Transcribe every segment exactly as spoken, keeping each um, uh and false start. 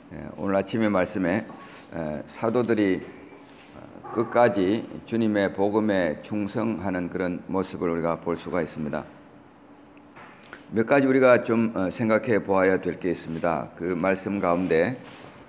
오늘 아침의 말씀에 사도들이 끝까지 주님의 복음에 충성하는 그런 모습을 우리가 볼 수가 있습니다. 몇 가지 우리가 좀 생각해 보아야 될 게 있습니다. 그 말씀 가운데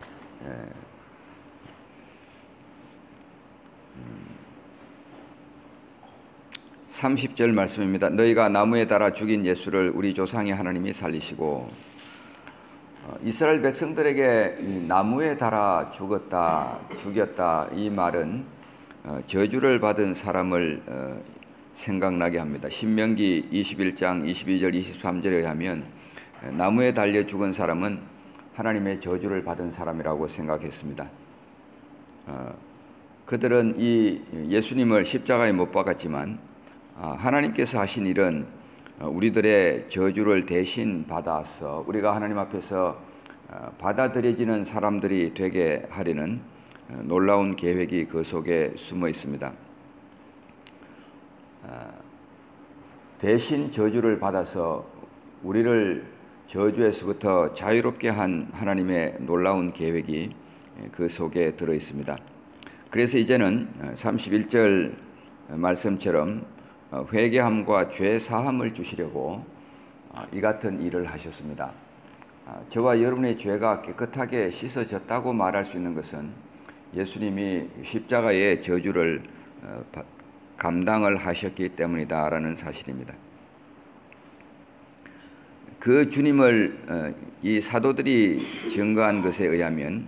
삼십 절 말씀입니다. 너희가 나무에 달아 죽인 예수를 우리 조상의 하나님이 살리시고, 이스라엘 백성들에게 나무에 달아 죽었다, 죽였다, 이 말은 저주를 받은 사람을 생각나게 합니다. 신명기 이십일 장 이십이 절 이십삼 절에 의하면 나무에 달려 죽은 사람은 하나님의 저주를 받은 사람이라고 생각했습니다. 그들은 이 예수님을 십자가에 못 박았지만 하나님께서 하신 일은 우리들의 저주를 대신 받아서 우리가 하나님 앞에서 받아들여지는 사람들이 되게 하려는 놀라운 계획이 그 속에 숨어 있습니다. 대신 저주를 받아서 우리를 저주에서부터 자유롭게 한 하나님의 놀라운 계획이 그 속에 들어 있습니다. 그래서 이제는 삼십일 절 말씀처럼 회개함과 죄 사함을 주시려고 이 같은 일을 하셨습니다. 저와 여러분의 죄가 깨끗하게 씻어졌다고 말할 수 있는 것은 예수님이 십자가의 저주를 감당을 하셨기 때문이다라는 사실입니다. 그 주님을 이 사도들이 증거한 것에 의하면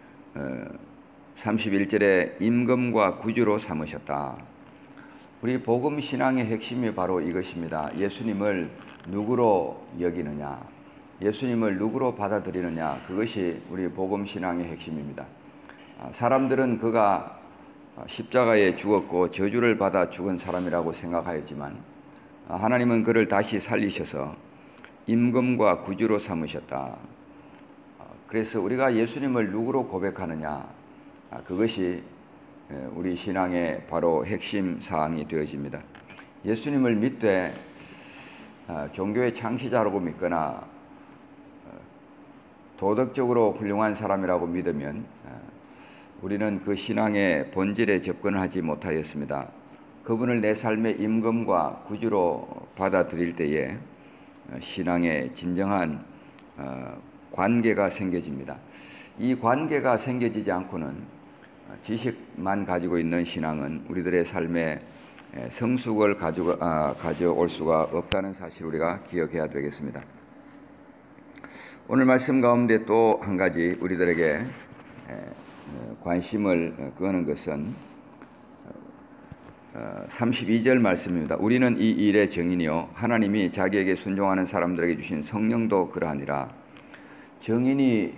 삼십일 절에 임금과 구주로 삼으셨다. 우리 복음 신앙의 핵심이 바로 이것입니다. 예수님을 누구로 여기느냐, 예수님을 누구로 받아들이느냐, 그것이 우리 복음 신앙의 핵심입니다. 사람들은 그가 십자가에 죽었고 저주를 받아 죽은 사람이라고 생각하였지만 하나님은 그를 다시 살리셔서 임금과 구주로 삼으셨다. 그래서 우리가 예수님을 누구로 고백하느냐, 그것이 우리 신앙의 바로 핵심 사항이 되어집니다. 예수님을 믿되 종교의 창시자라고 믿거나 도덕적으로 훌륭한 사람이라고 믿으면 우리는 그 신앙의 본질에 접근을 하지 못하였습니다. 그분을 내 삶의 임금과 구주로 받아들일 때에 신앙의 진정한 관계가 생겨집니다. 이 관계가 생겨지지 않고는 지식만 가지고 있는 신앙은 우리들의 삶에 성숙을 가지고, 아, 가져올 수가 없다는 사실을 우리가 기억해야 되겠습니다. 오늘 말씀 가운데 또 한 가지 우리들에게 관심을 끄는 것은 삼십이 절 말씀입니다. 우리는 이 일의 증인이요 하나님이 자기에게 순종하는 사람들에게 주신 성령도 그러하니라. 증인이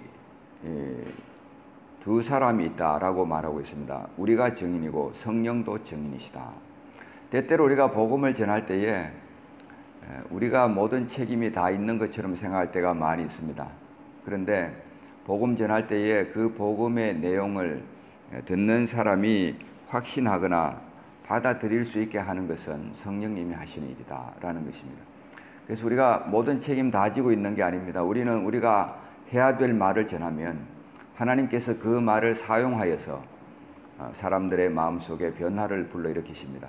두 사람이 있다라고 말하고 있습니다. 우리가 증인이고 성령도 증인이시다. 때때로 우리가 복음을 전할 때에 우리가 모든 책임이 다 있는 것처럼 생각할 때가 많이 있습니다. 그런데 복음 전할 때에 그 복음의 내용을 듣는 사람이 확신하거나 받아들일 수 있게 하는 것은 성령님이 하시는 일이다라는 것입니다. 그래서 우리가 모든 책임 다 지고 있는 게 아닙니다. 우리는 우리가 해야 될 말을 전하면 하나님께서 그 말을 사용하여서 사람들의 마음속에 변화를 불러일으키십니다.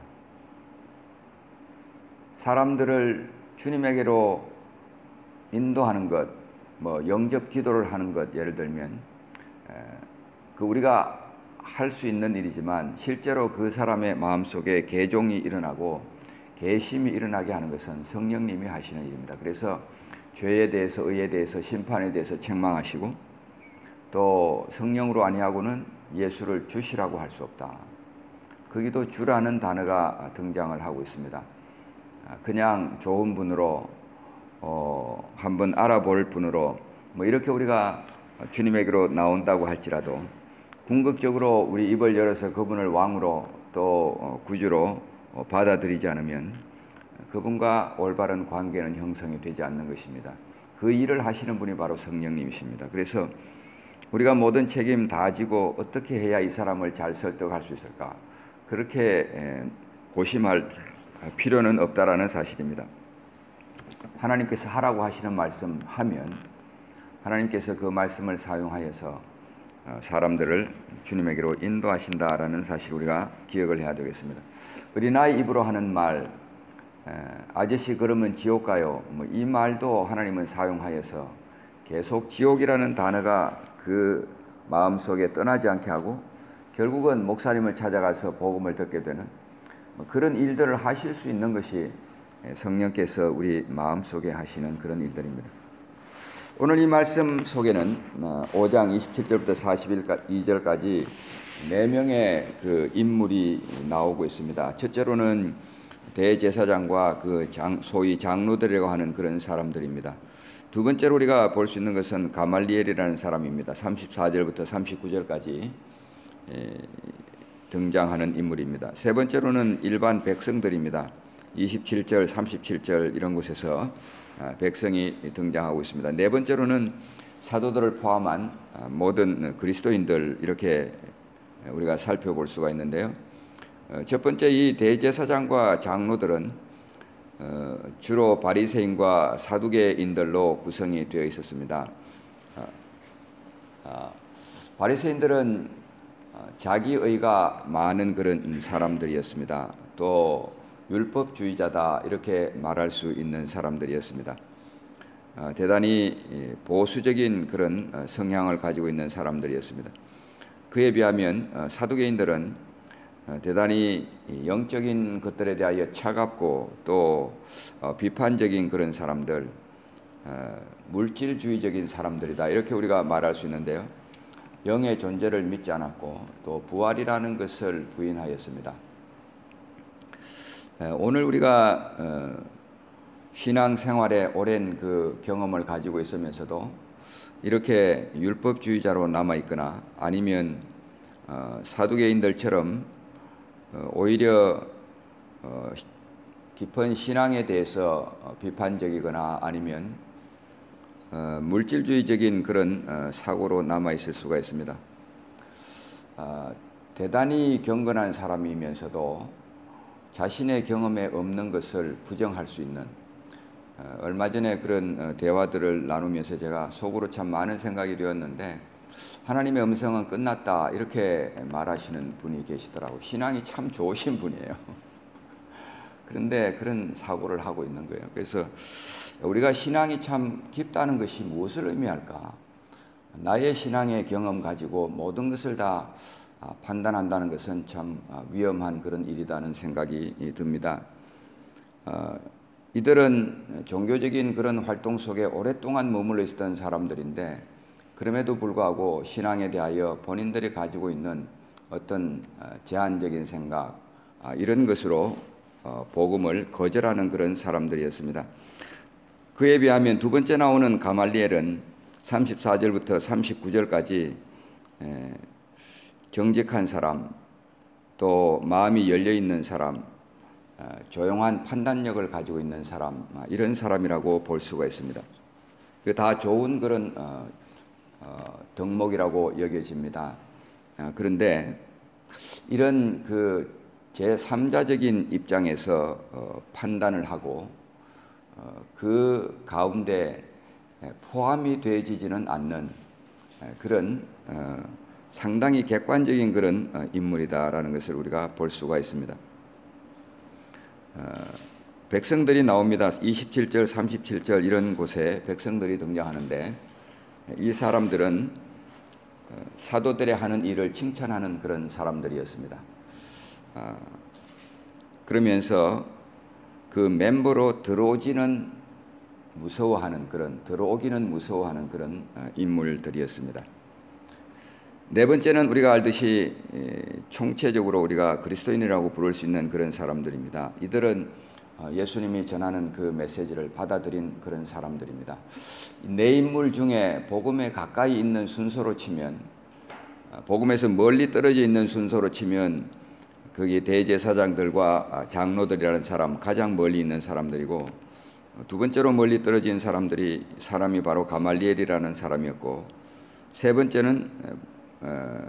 사람들을 주님에게로 인도하는 것, 뭐 영접 기도를 하는 것, 예를 들면 그 우리가 할 수 있는 일이지만 실제로 그 사람의 마음속에 개종이 일어나고 개심이 일어나게 하는 것은 성령님이 하시는 일입니다. 그래서 죄에 대해서, 의에 대해서, 심판에 대해서 책망하시고 또 성령으로 아니하고는 예수를 주시라고 할 수 없다. 거기도 주라는 단어가 등장을 하고 있습니다. 그냥 좋은 분으로 어, 한번 알아볼 분으로 뭐 이렇게 우리가 주님에게로 나온다고 할지라도 궁극적으로 우리 입을 열어서 그분을 왕으로 또 구주로 받아들이지 않으면 그분과 올바른 관계는 형성이 되지 않는 것입니다. 그 일을 하시는 분이 바로 성령님이십니다. 그래서 우리가 모든 책임 다 지고 어떻게 해야 이 사람을 잘 설득할 수 있을까? 그렇게 고심할 필요는 없다라는 사실입니다. 하나님께서 하라고 하시는 말씀 하면 하나님께서 그 말씀을 사용하여서 사람들을 주님에게로 인도하신다라는 사실 우리가 기억을 해야 되겠습니다. 어린아이 입으로 하는 말, 아저씨 그러면 지옥 가요, 뭐 이 말도 하나님은 사용하여서 계속 지옥이라는 단어가 그 마음속에 떠나지 않게 하고 결국은 목사님을 찾아가서 복음을 듣게 되는 그런 일들을 하실 수 있는 것이 성령께서 우리 마음속에 하시는 그런 일들입니다. 오늘 이 말씀 속에는 오 장 이십칠 절부터 사십이 절까지 네 명의 그 인물이 나오고 있습니다. 첫째로는 대제사장과 그 장, 소위 장로들이라고 하는 그런 사람들입니다. 두 번째로 우리가 볼 수 있는 것은 가말리엘이라는 사람입니다. 삼십사 절부터 삼십구 절까지 등장하는 인물입니다. 세 번째로는 일반 백성들입니다. 이십칠 절, 삼십칠 절 이런 곳에서 백성이 등장하고 있습니다. 네 번째로는 사도들을 포함한 모든 그리스도인들 이렇게 우리가 살펴볼 수가 있는데요. 첫 번째 이 대제사장과 장로들은 주로 바리새인과 사두개인들로 구성이 되어 있었습니다. 바리새인들은 자기의가 많은 그런 사람들이었습니다. 또 율법주의자다 이렇게 말할 수 있는 사람들이었습니다. 대단히 보수적인 그런 성향을 가지고 있는 사람들이었습니다. 그에 비하면 사두개인들은 대단히 영적인 것들에 대하여 차갑고 또 비판적인 그런 사람들, 물질주의적인 사람들이다 이렇게 우리가 말할 수 있는데요. 영의 존재를 믿지 않았고 또 부활이라는 것을 부인하였습니다. 오늘 우리가 신앙생활에 오랜 그 경험을 가지고 있으면서도 이렇게 율법주의자로 남아있거나 아니면 사두개인들처럼 오히려 깊은 신앙에 대해서 비판적이거나 아니면 물질주의적인 그런 사고로 남아있을 수가 있습니다. 대단히 경건한 사람이면서도 자신의 경험에 없는 것을 부정할 수 있는 얼마 전에 그런 대화들을 나누면서 제가 속으로 참 많은 생각이 되었는데 하나님의 음성은 끝났다 이렇게 말하시는 분이 계시더라고요. 신앙이 참 좋으신 분이에요. 그런데 그런 사고를 하고 있는 거예요. 그래서 우리가 신앙이 참 깊다는 것이 무엇을 의미할까? 나의 신앙의 경험 가지고 모든 것을 다 판단한다는 것은 참 위험한 그런 일이라는 생각이 듭니다. 이들은 종교적인 그런 활동 속에 오랫동안 머물러 있었던 사람들인데 그럼에도 불구하고 신앙에 대하여 본인들이 가지고 있는 어떤 제한적인 생각 이런 것으로 복음을 거절하는 그런 사람들이었습니다. 그에 비하면 두 번째 나오는 가말리엘은 삼십사 절부터 삼십구 절까지 정직한 사람, 또 마음이 열려있는 사람, 조용한 판단력을 가지고 있는 사람, 이런 사람이라고 볼 수가 있습니다. 다 좋은 그런 어, 어, 덕목이라고 여겨집니다. 그런데 이런 그 제삼자적인 입장에서 어, 판단을 하고 어, 그 가운데 포함이 되지는 않는 그런 어, 상당히 객관적인 그런 인물이다라는 것을 우리가 볼 수가 있습니다. 어, 백성들이 나옵니다. 이십칠 절, 삼십칠 절 이런 곳에 백성들이 등장하는데 이 사람들은 사도들의 하는 일을 칭찬하는 그런 사람들이었습니다. 어, 그러면서 그 멤버로 들어오지는 무서워하는 그런 들어오기는 무서워하는 그런 인물들이었습니다. 네 번째는 우리가 알듯이 총체적으로 우리가 그리스도인이라고 부를 수 있는 그런 사람들입니다. 이들은 예수님이 전하는 그 메시지를 받아들인 그런 사람들입니다. 네 인물 중에 복음에 가까이 있는 순서로 치면 복음에서 멀리 떨어져 있는 순서로 치면 거기 대제사장들과 장로들이라는 사람 가장 멀리 있는 사람들이고 두 번째로 멀리 떨어진 사람들이 사람이 바로 가말리엘이라는 사람이었고 세 번째는 어,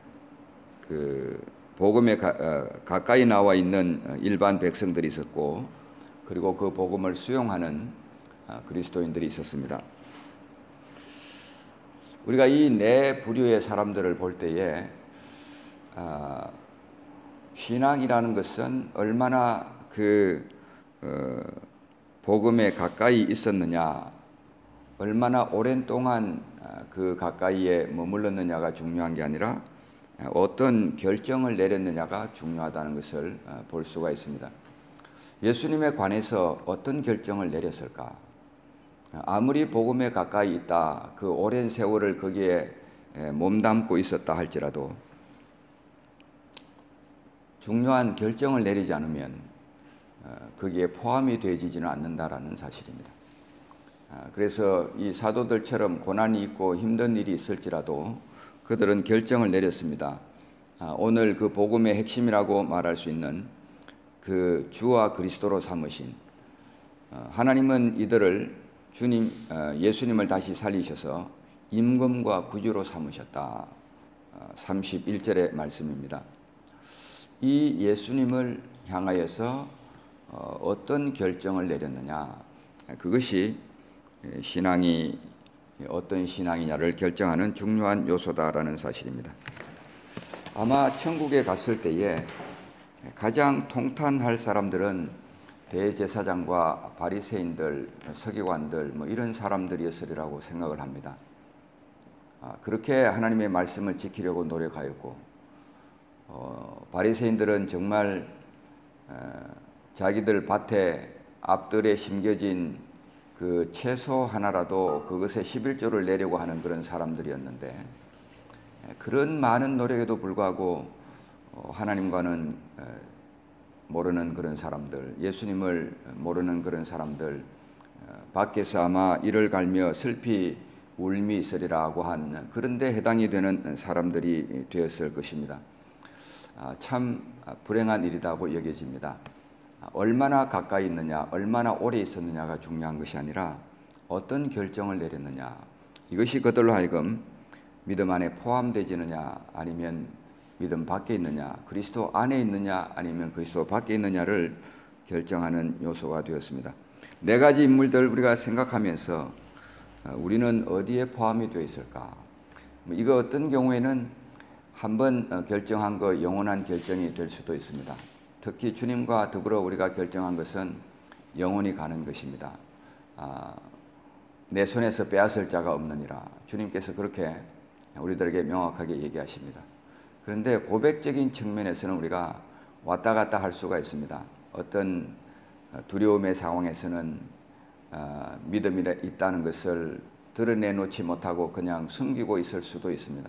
그 복음에 가, 어, 가까이 나와 있는 일반 백성들이 있었고 그리고 그 복음을 수용하는 어, 그리스도인들이 있었습니다. 우리가 이 네 부류의 사람들을 볼 때에 아, 신앙이라는 것은 얼마나 그 어, 복음에 가까이 있었느냐, 얼마나 오랜 동안 그 가까이에 머물렀느냐가 중요한 게 아니라 어떤 결정을 내렸느냐가 중요하다는 것을 볼 수가 있습니다. 예수님에 관해서 어떤 결정을 내렸을까? 아무리 복음에 가까이 있다, 그 오랜 세월을 거기에 몸담고 있었다 할지라도 중요한 결정을 내리지 않으면 거기에 포함이 되지는 않는다라는 사실입니다. 그래서 이 사도들처럼 고난이 있고 힘든 일이 있을지라도 그들은 결정을 내렸습니다. 오늘 그 복음의 핵심이라고 말할 수 있는 그 주와 그리스도로 삼으신 하나님은 이들을 주님 예수님을 다시 살리셔서 임금과 구주로 삼으셨다. 삼십일 절의 말씀입니다. 이 예수님을 향하여서 어떤 결정을 내렸느냐, 그것이 신앙이 어떤 신앙이냐를 결정하는 중요한 요소다라는 사실입니다. 아마 천국에 갔을 때에 가장 통탄할 사람들은 대제사장과 바리새인들, 서기관들 뭐 이런 사람들이었으리라고 생각을 합니다. 그렇게 하나님의 말씀을 지키려고 노력하였고, 어, 바리새인들은 정말 어, 자기들 밭에 앞들에 심겨진 그 채소 하나라도 그것에 십일조를 내려고 하는 그런 사람들이었는데, 그런 많은 노력에도 불구하고 하나님과는 모르는 그런 사람들, 예수님을 모르는 그런 사람들, 밖에서 아마 이를 갈며 슬피 울미 있으리라고 한 그런 데 해당이 되는 사람들이 되었을 것입니다. 참 불행한 일이라고 여겨집니다. 얼마나 가까이 있느냐, 얼마나 오래 있었느냐가 중요한 것이 아니라 어떤 결정을 내렸느냐, 이것이 그들로 하여금 믿음 안에 포함되지느냐 아니면 믿음 밖에 있느냐, 그리스도 안에 있느냐 아니면 그리스도 밖에 있느냐를 결정하는 요소가 되었습니다. 네 가지 인물들 우리가 생각하면서 우리는 어디에 포함이 되어 있을까? 이거 어떤 경우에는 한번 결정한 거 영원한 결정이 될 수도 있습니다. 특히 주님과 더불어 우리가 결정한 것은 영원히 가는 것입니다. 아, 내 손에서 빼앗을 자가 없느니라. 주님께서 그렇게 우리들에게 명확하게 얘기하십니다. 그런데 고백적인 측면에서는 우리가 왔다 갔다 할 수가 있습니다. 어떤 두려움의 상황에서는 어, 믿음이 있다는 것을 드러내놓지 못하고 그냥 숨기고 있을 수도 있습니다.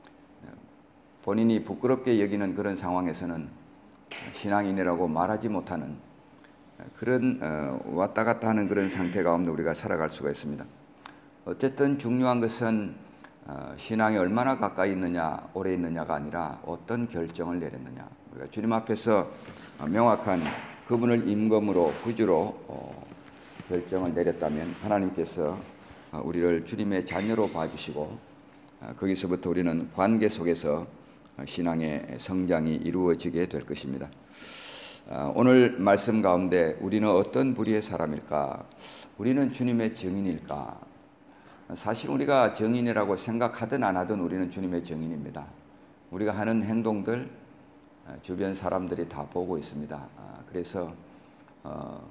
본인이 부끄럽게 여기는 그런 상황에서는 신앙인이라고 말하지 못하는 그런 어, 왔다 갔다 하는 그런 상태 가운데 우리가 살아갈 수가 있습니다. 어쨌든 중요한 것은 어, 신앙이 얼마나 가까이 있느냐, 오래 있느냐가 아니라 어떤 결정을 내렸느냐. 우리가 주님 앞에서 어, 명확한 그분을 임금으로 구주로 어, 결정을 내렸다면 하나님께서 어, 우리를 주님의 자녀로 봐주시고 어, 거기서부터 우리는 관계 속에서 신앙의 성장이 이루어지게 될 것입니다. 오늘 말씀 가운데 우리는 어떤 부류의 사람일까? 우리는 주님의 증인일까? 사실 우리가 증인이라고 생각하든 안 하든 우리는 주님의 증인입니다. 우리가 하는 행동들 주변 사람들이 다 보고 있습니다. 그래서 어,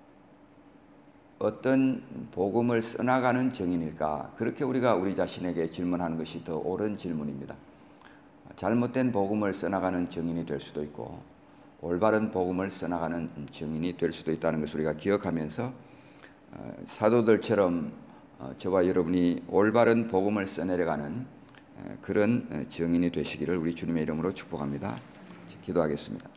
어떤 복음을 써나가는 증인일까? 그렇게 우리가 우리 자신에게 질문하는 것이 더 옳은 질문입니다. 잘못된 복음을 써나가는 증인이 될 수도 있고 올바른 복음을 써나가는 증인이 될 수도 있다는 것을 우리가 기억하면서 사도들처럼 저와 여러분이 올바른 복음을 써내려가는 그런 증인이 되시기를 우리 주님의 이름으로 축복합니다. 기도하겠습니다.